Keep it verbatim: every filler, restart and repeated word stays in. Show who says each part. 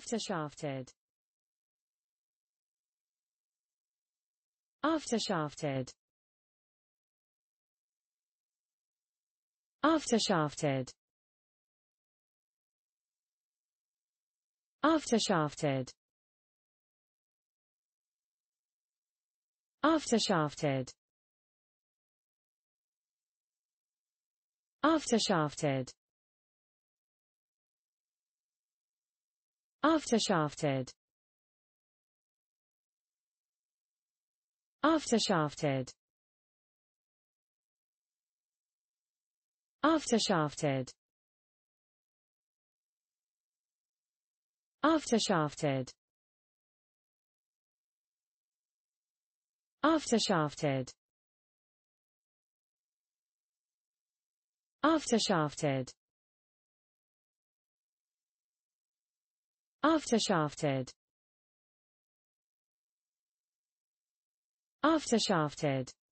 Speaker 1: aftershafted, aftershafted, aftershafted, aftershafted, aftershafted, aftershafted, aftershafted, aftershafted, aftershafted, aftershafted, aftershafted, aftershafted, aftershafted, aftershafted,